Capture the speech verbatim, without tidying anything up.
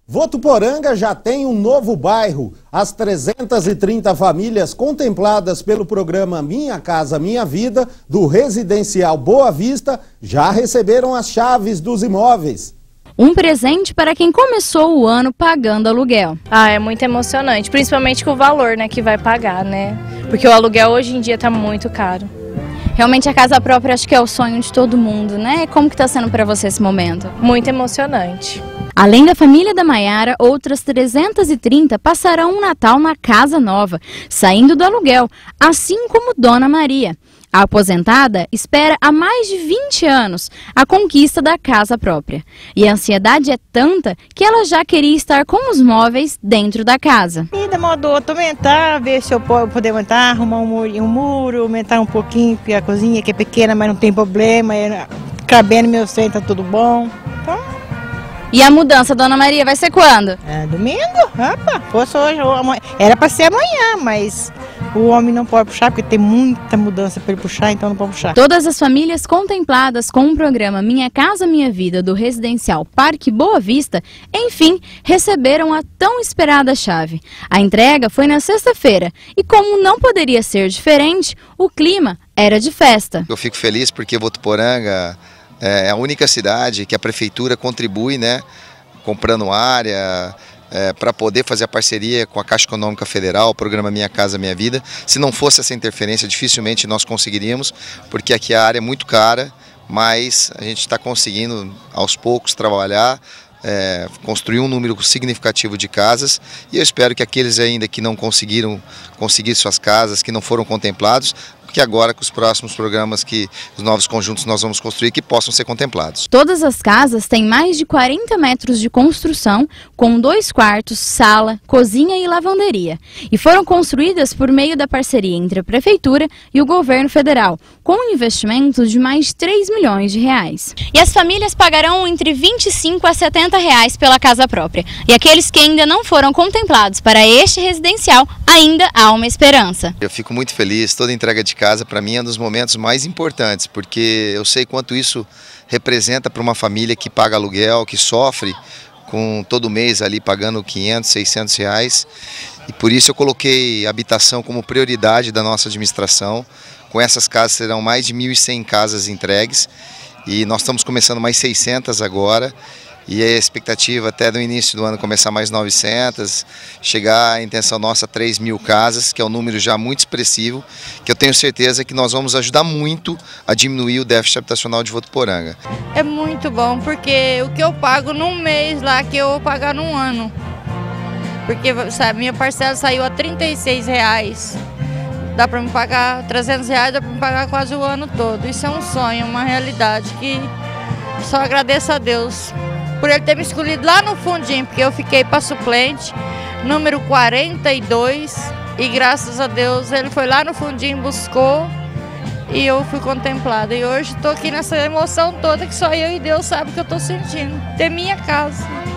Votuporanga já tem um novo bairro. As trezentas e trinta famílias contempladas pelo programa Minha Casa Minha Vida, do Residencial Boa Vista, já receberam as chaves dos imóveis. Um presente para quem começou o ano pagando aluguel. Ah, é muito emocionante, principalmente com o valor, né, que vai pagar, né? Porque o aluguel hoje em dia está muito caro. Realmente a casa própria acho que é o sonho de todo mundo, né? Como que está sendo para você esse momento? Muito emocionante. Além da família da Maiara, outras trezentas e trinta passarão um Natal na casa nova, saindo do aluguel, assim como Dona Maria. A aposentada espera há mais de vinte anos a conquista da casa própria. E a ansiedade é tanta que ela já queria estar com os móveis dentro da casa. E da modo outro aumentar, ver se eu posso poder aumentar, arrumar um muro, um muro, aumentar um pouquinho, porque a cozinha que é pequena, mas não tem problema, é, cabendo meu centro, tá tudo bom. Então, e a mudança, Dona Maria, vai ser quando? É domingo, opa, fosse hoje, ou amanhã. Era para ser amanhã, mas o homem não pode puxar, porque tem muita mudança para ele puxar, então não pode puxar. Todas as famílias contempladas com o programa Minha Casa Minha Vida, do Residencial Parque Boa Vista, enfim, receberam a tão esperada chave. A entrega foi na sexta-feira e, como não poderia ser diferente, o clima era de festa. Eu fico feliz porque Votuporanga é a única cidade que a prefeitura contribui, né, comprando área, é, para poder fazer a parceria com a Caixa Econômica Federal, o programa Minha Casa Minha Vida. Se não fosse essa interferência, dificilmente nós conseguiríamos, porque aqui a área é muito cara, mas a gente está conseguindo aos poucos trabalhar, é, construir um número significativo de casas, e eu espero que aqueles ainda que não conseguiram conseguir suas casas, que não foram contemplados, que agora com os próximos programas, que os novos conjuntos nós vamos construir, que possam ser contemplados. Todas as casas têm mais de quarenta metros de construção, com dois quartos, sala, cozinha e lavanderia. E foram construídas por meio da parceria entre a Prefeitura e o Governo Federal, com um investimento de mais de três milhões de reais. E as famílias pagarão entre vinte e cinco a setenta reais pela casa própria. E aqueles que ainda não foram contemplados para este residencial, ainda há uma esperança. Eu fico muito feliz, toda entrega de casa para mim é um dos momentos mais importantes, porque eu sei quanto isso representa para uma família que paga aluguel, que sofre com todo mês ali pagando quinhentos, seiscentos reais, e por isso eu coloquei a habitação como prioridade da nossa administração. Com essas casas serão mais de mil e cem casas entregues e nós estamos começando mais seiscentas agora. E a expectativa até do início do ano começar mais novecentas, chegar a intenção nossa a três mil casas, que é um número já muito expressivo, que eu tenho certeza que nós vamos ajudar muito a diminuir o déficit habitacional de Votuporanga. É muito bom, porque o que eu pago num mês lá, que eu vou pagar num ano. Porque sabe, minha parcela saiu a trinta e seis reais. Dá para me pagar trezentos reais, dá para me pagar quase o ano todo. Isso é um sonho, uma realidade que só agradeço a Deus por ele ter me escolhido lá no fundinho, porque eu fiquei para suplente, número quarenta e dois, e graças a Deus ele foi lá no fundinho, buscou, e eu fui contemplada. E hoje estou aqui nessa emoção toda que só eu e Deus sabem que eu estou sentindo, ter minha casa.